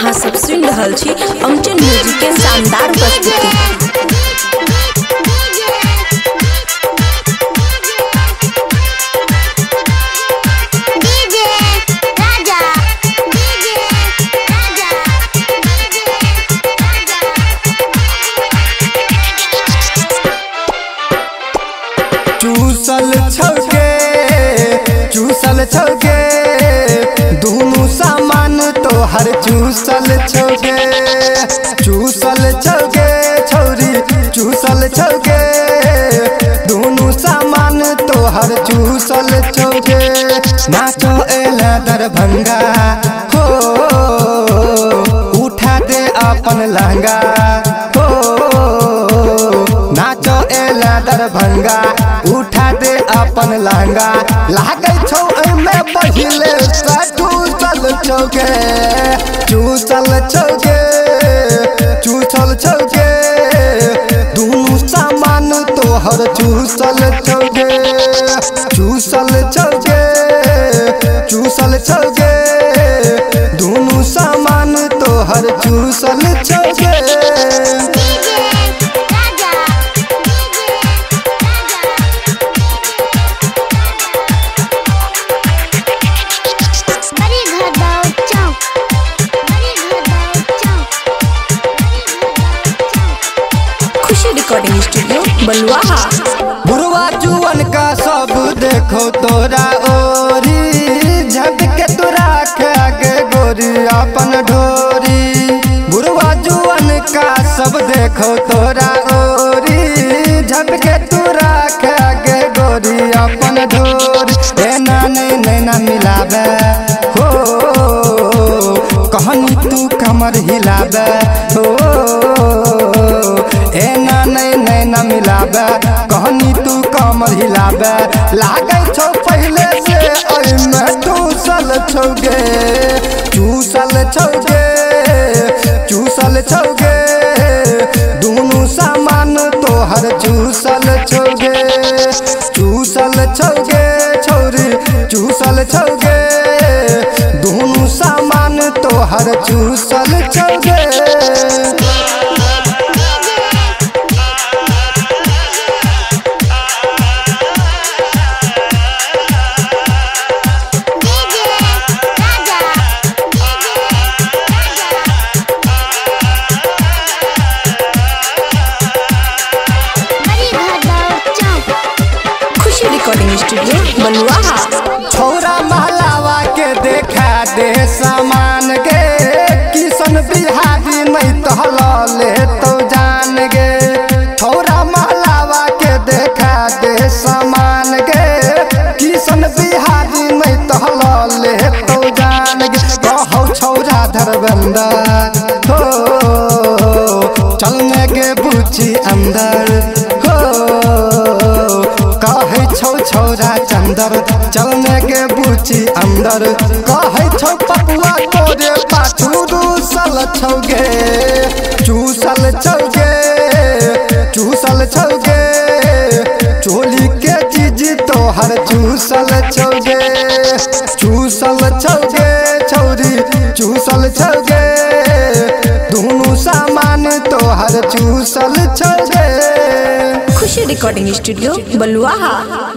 अहाँ सब सुन रहल छी अमचन म्यूजिक के शानदार प्रस्तुति। चूसल छौगे दोनों सामान तो हर चूसल छौगे छौरी चूसल छौगे दोनों सामान तो हर चूसल छौगे। नाचो एला दरभंगा हो उठा दे अपन लहंगा हो नाचो एला दरभंगा उठा दे अपन लहंगा लागे छौ में पहिले चूसल छौगे दोनों सामान तोहर चूसल छौगे दोनों सामान तोहर चूसल छौगे। रिकॉर्डिंग स्टूडियो बलुआहा। बुढ़वा जुअन का सब देखो तोरा ओरी झटके तोरा आगे गोरी अपन ढोरी। बुढ़वा जुअन का सब देखो तोरा ओरी झटके तोरा आगे गोरी अपन ढोरी। नैना मिलाबे हो कहनी तू कमर हिलाबे हो नैना मिलाबे कहनी तू कमर हिलाबे लागे छौ पहले से ओइमे चूसल छौगे दोनों सामान तोहर चूसल छौगे छौरी चूसल छौगे दोनों सामान तोहर चूसल छौगे। रिकॉर्डिंग स्टूडियो बलुआहा। छौरा महलावा के देखा दे सामान गे किशन बिहारी नहीं तहला ले तो जान गे। छौरा महलावा के देखा दे सामान गे किशन बिहारी नहीं तहला ले तो जान गे। कहो छौरा धरबंदा हो चलने के बुची अंदर हो कहे छौरा चंदर चलने के बुची अंदर कहे छौ पपुआ तोरे पाछू दूसल छौगे चूसल छौगे चोली के चीज तोहर चूसल छौगे छौरी चूसल छौगे दोनों सामान तोहर चूसल छौगे। खुशी रिकॉर्डिंग स्टूडियो बलुआहा।